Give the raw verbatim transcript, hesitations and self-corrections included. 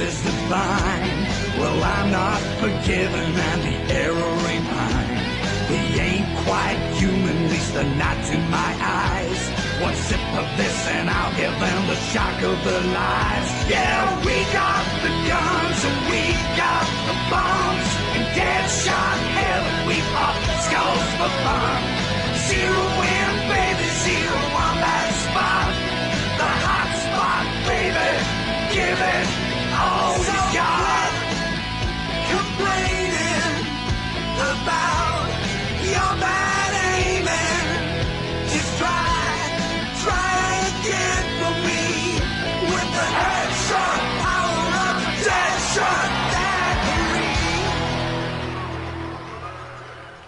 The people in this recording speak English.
is divine. Well, I'm not forgiven and the error ain't mine. He ain't quite human, at least not to my eyes. One sip of this and I'll give them the shock of their lives. Yeah, we got the guns and we got